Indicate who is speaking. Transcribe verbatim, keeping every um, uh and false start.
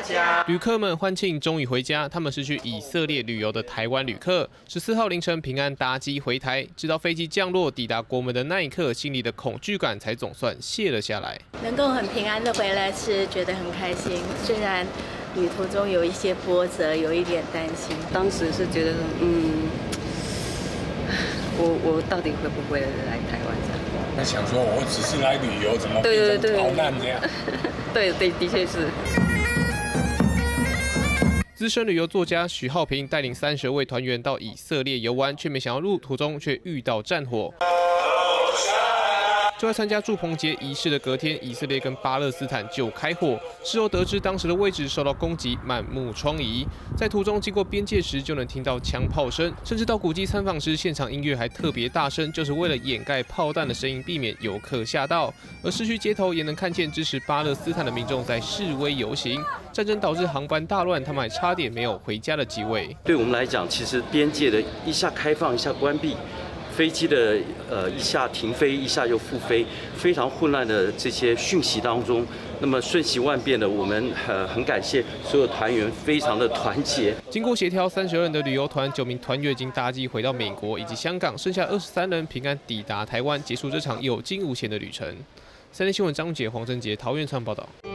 Speaker 1: 家。旅客们欢庆终于回家，他们是去以色列旅游的台湾旅客。十四号凌晨平安搭机回台，直到飞机降落抵达国门的那一刻，心里的恐惧感才总算卸了下来。
Speaker 2: 能够很平安的回来，是觉得很开心。虽然旅途中有一些波折，有一点担心。
Speaker 3: 当时是觉得，嗯，我我到底会不会来台湾这样？
Speaker 4: 那想说，我只是来旅游，怎么变成逃难这样？
Speaker 3: 对对，的确是。
Speaker 1: 资深旅游作家许浩平带领三十位团员到以色列游玩，却没想到路途中却遇到战火。就在参加祝棚节仪式的隔天，以色列跟巴勒斯坦就开火。事后得知，当时的位置受到攻击，满目疮痍。在途中经过边界时，就能听到枪炮声，甚至到古迹参访时，现场音乐还特别大声，就是为了掩盖炮弹的声音，避免游客吓到。而市区街头也能看见支持巴勒斯坦的民众在示威游行。战争导致航班大乱，他们还差点没有回家的机会。
Speaker 5: 对我们来讲，其实边界的一下开放，一下关闭。飞机的呃一下停飞，一下又复飞，非常混乱的这些讯息当中，那么瞬息万变的，我们呃很感谢所有团员非常的团结。
Speaker 1: 经过协调，三十二人的旅游团，九名团员已经搭机回到美国以及香港，剩下二十三人平安抵达台湾，结束这场有惊无险的旅程。三立新闻张杰、黄正杰桃园场报道。